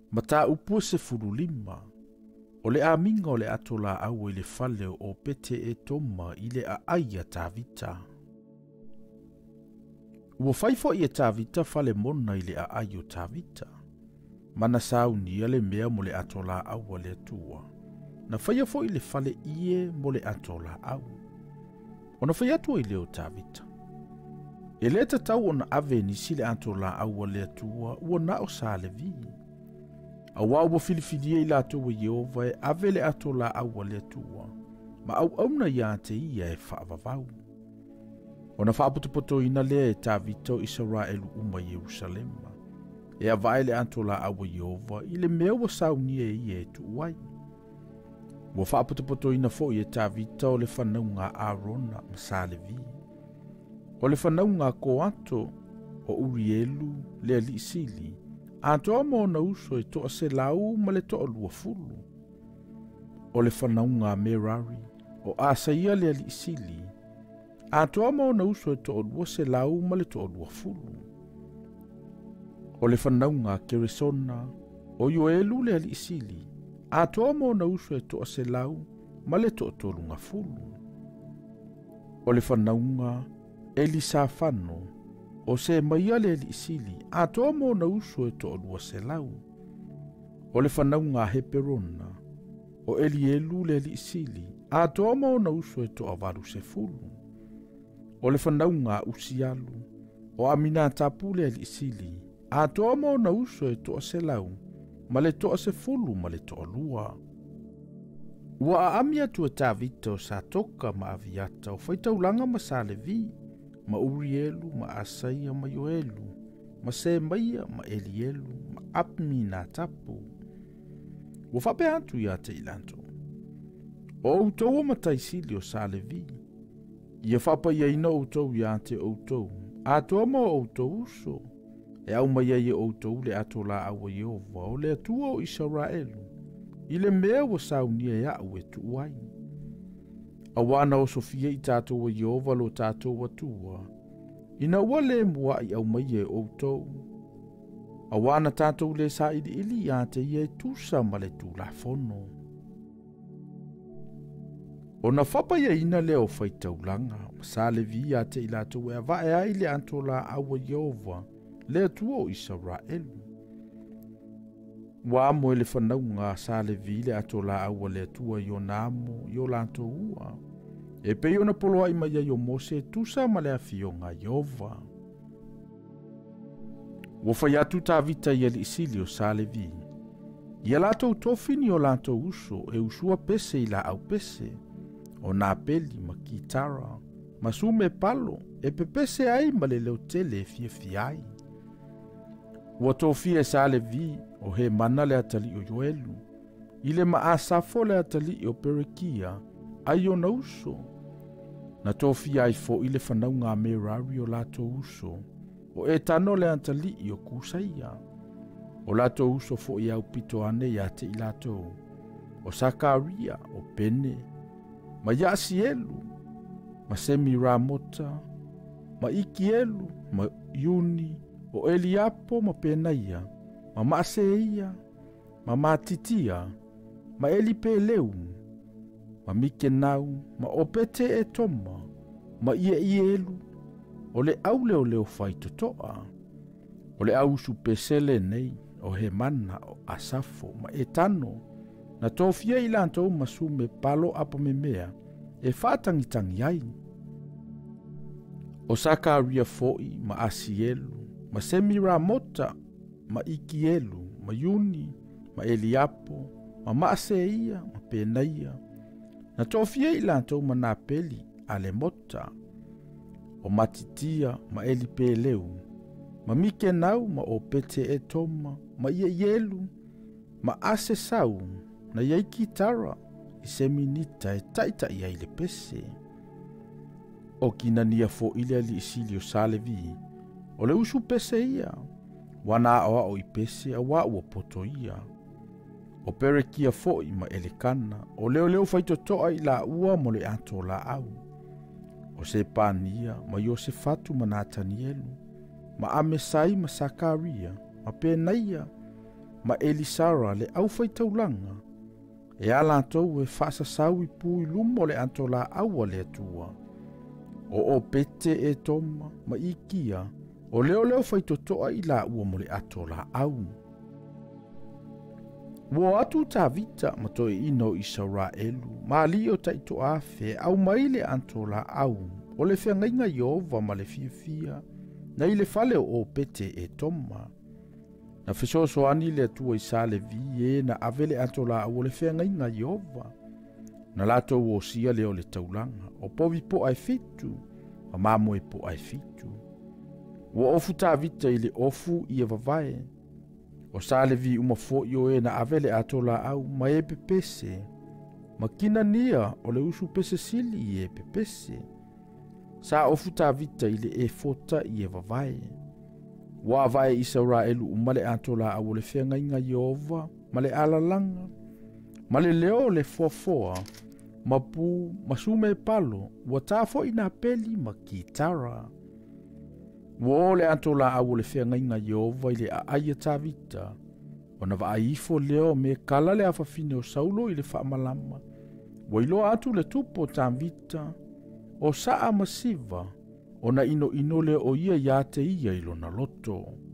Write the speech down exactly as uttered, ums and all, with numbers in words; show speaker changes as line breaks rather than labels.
Ma tā upu se furulima. O le aminga o le atola au i le fale o pete e toma i le a aia tā vita. Ua faifo i e tā vita fale mona i le a aio tā vita. Mana sauni a le mea mo le atola au a le atua. Na faia fo i le fale ie mo le atola au. O na faia atua i leo tā vita. E le tatau o na ave ni si le atola au a le atua ua na o sa le vi. A wau wa filifilia i lato wa Yehova e ave le atola au a le atua. Ma au au na ia te ia e whaavavau. O na whaaputupoto ina lea e tā vita o Israelu uma Yerusalema. E a vai le atola au a Yehova i le mea wa saunia e ia e tuai. Wa whaaputupoto ina fo i e tā vita o le whanau ngā Arona ma Salevi. O le whanau ngā Koato o Urielu le Alisili. A toa mo na uso e toa se lau ma le toa lua fulu. O le whanau ngā Merari o Asaia le Alisili. A toa mo na uso e toa lua se lau ma le toa lua fulu. O le whanau ngā Keresona o Yoelu le Alisili. A toa mo na uso e toa se lau ma le toa tolu ngā fulu. O le whanau ngā Elisafano o se maia le Alisili. A toa mo na uso e toa lua se lau. O le whanau ngā Heperona o Elielu le Alisili. A toa mo na uso e toa varu se fulu. O le whanau ngā Usialu o Aminatapu le Alisili. A toa mo na uso e toa se lau ma le toa se fulu ma le toa lua. Ua a amia tu e tā vita o sa toka ma aviata o Faitaulanga ma Salevi, ma Urielu, ma Asaia, ma Yoelu, ma Semaia, ma Elielu, ma Aminatapu. Ua whape antu ia te ilanto. O utou ma taisili o Salevi. Ia whapa ia ina utou ia te utou. A toa ma utou uso. E au mai ai e outou le atola awa Yehova o le atua o Israelu. I le mea wa saunia e au e tuai. Awana o Sofia i tātou wa Yehova lo tātou wa tua. Ina ua le mua i au mai e outou. Awana tātou le sa ili ili a te ia e tusa ma le tu la fono. O na whapa ia ina le o Faitaulanga. Sa le vi a te ilatou e avae ai le atola awa Yehova. Le atua o Israelu. Wa mo le whanau ngā Salevi le atola aua le atua i o namo i o lanto ua. E pei ona poloa i mai i o Mose tusa ma le afio ngā Yehova. Wa whai atu tā vita i ali isili o Salevi. I a lato utofini o lanto uso e usua pese i la au pese. O nā peli ma kitara. Ma sume palo e pepese ai ma le leo tele fia fiai. Ua tofia e Salevi o he mana le atali o Yoelu. I le maasafo le atali o Perekia ai o na uso. Na tofia ai fo i le whanau ngā Merari o lato uso. O e tano le atali o Kusaia. O lato uso fo i au pito ane ia te i lato. O Sakaria o Pene. Ma Yasielu. Ma Semiramota. Ma Ikielu. Ma Yuni. O Eliapo ma Penaia, ma Maaseia, ma Matitia, ma Elipeleu, ma Mikenau, ma Opete e Toma, ma Ieielu, o le au leo leo Faitotoa, o le au supesele nei, o he mana o Asafo, ma Etano, na tofia i lantou ma sume palo apa me mea, e whātangitangi ai. O Sakaria foi, ma Asielu, ma Semiramota, ma Ikielu, ma Yuni, ma Eliapo, ma Maaseia, ma Penaia. Na tofia i lantou ma Napeli, Alemota, o Matitia, ma Elipeleu, ma Mikenau, ma Opete e Toma, ma Ieielu, ma Asesau, na Iaikitara, i Seminita e taita i aile pese. O kinania fo ile ali isili o Salevi, o le usu pese ia, wana awa o i pese a wa ua poto ia. O Perekia fo i ma Elekana, o leo leo faitotoa i la ua mo le ato la au. O Sepania, ma Yosefatu ma Natanielu, ma Amesai ma Sakaria, ma Penaia, ma Elisara le au faitaulanga. E ala tau e whaasasau i pui lumo le antola aua le atua. O o pete e toma ma ikia o leo leo faitotoa i la ua mo le atola au. Wo atu ta vita ma to e ino i saura elu, ma li o taito afe au mai le antola au, o le whiangainga Yehova ma le fia fia, na i le fale o pete e toma. Na fisoso ani le atua i sa le vi e na avele antola au o le whiangainga Yehova. Na lato o sia leo le taulanga, o povi po ai fitu, a mamo e po ai fitu. Wo ofu ta vita i le ofu i e vavae, o salevi uma fo yo e na avele atola au ma e pepese. Ma kina nia o le usu pese sili i e pepese. Sa ofu ta vita i le e fota i e vavae. Wa vai i saura elu umale atola au le whianga inga Yehova, ma le alalanga, ma le leo le foafoa, ma pu, ma sume palo, wa tafo ina peli ma kitara. Wo le atola au le whianga inga Yehova i le aia ta vita, o na vaifo leo me kala le afafine o saulo i le whaamalama, wa ilo atu le tupo ta vita, o saa masiva, o na ino ino le o ia ia te ia ilo na loto.